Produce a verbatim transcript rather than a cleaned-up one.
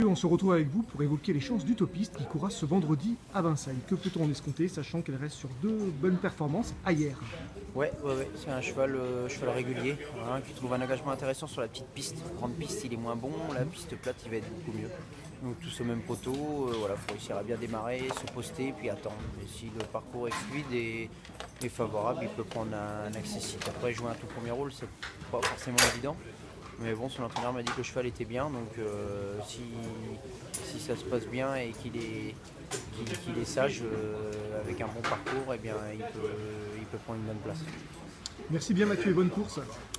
on se retrouve avec vous pour évoquer les chances d'Utopiste qui courra ce vendredi à Vincennes. Que peut-on en escompter, sachant qu'elle reste sur deux bonnes performances à hier? Ouais, ouais, ouais. C'est un cheval, euh, cheval régulier, hein, qui trouve un engagement intéressant sur la petite piste. Grande piste, il est moins bon, la piste plate, il va être beaucoup mieux. Donc tous au même poteau, euh, voilà, faut réussir à bien démarrer, se poster, puis attendre. Et si le parcours est fluide et, et favorable, il peut prendre un, un accessible. Après, jouer un tout premier rôle, c'est pas forcément évident. Mais bon, son entraîneur m'a dit que le cheval était bien, donc euh, si, si ça se passe bien et qu'il est, qu'il, qu'il est sage, euh, avec un bon parcours, eh bien, il peut, il peut prendre une bonne place. Merci bien Mathieu et bonne course.